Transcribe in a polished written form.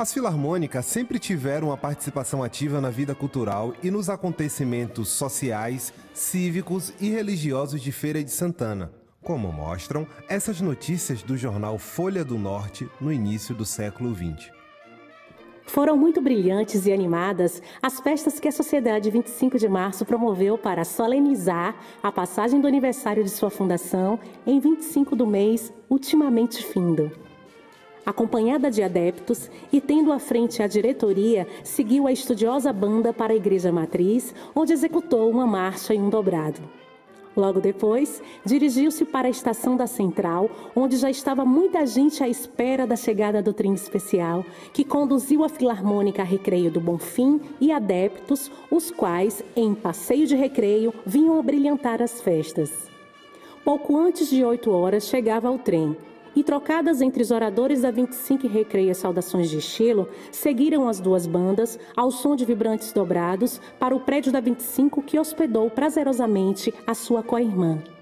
As filarmônicas sempre tiveram uma participação ativa na vida cultural e nos acontecimentos sociais, cívicos e religiosos de Feira de Santana, como mostram essas notícias do jornal Folha do Norte no início do século XX. Foram muito brilhantes e animadas as festas que a Sociedade 25 de Março promoveu para solenizar a passagem do aniversário de sua fundação em 25 do mês ultimamente findo. Acompanhada de adeptos e tendo à frente a diretoria, seguiu a estudiosa banda para a Igreja Matriz, onde executou uma marcha e um dobrado. Logo depois, dirigiu-se para a estação da Central, onde já estava muita gente à espera da chegada do trem especial, que conduziu a Filarmônica a Recreio do Bonfim e adeptos, os quais, em passeio de recreio, vinham a brilhantar as festas. Pouco antes de 8 horas, chegava o trem. E trocadas entre os oradores da 25 e Recreio e saudações de estilo, seguiram as duas bandas, ao som de vibrantes dobrados, para o prédio da 25 que hospedou prazerosamente a sua co-irmã.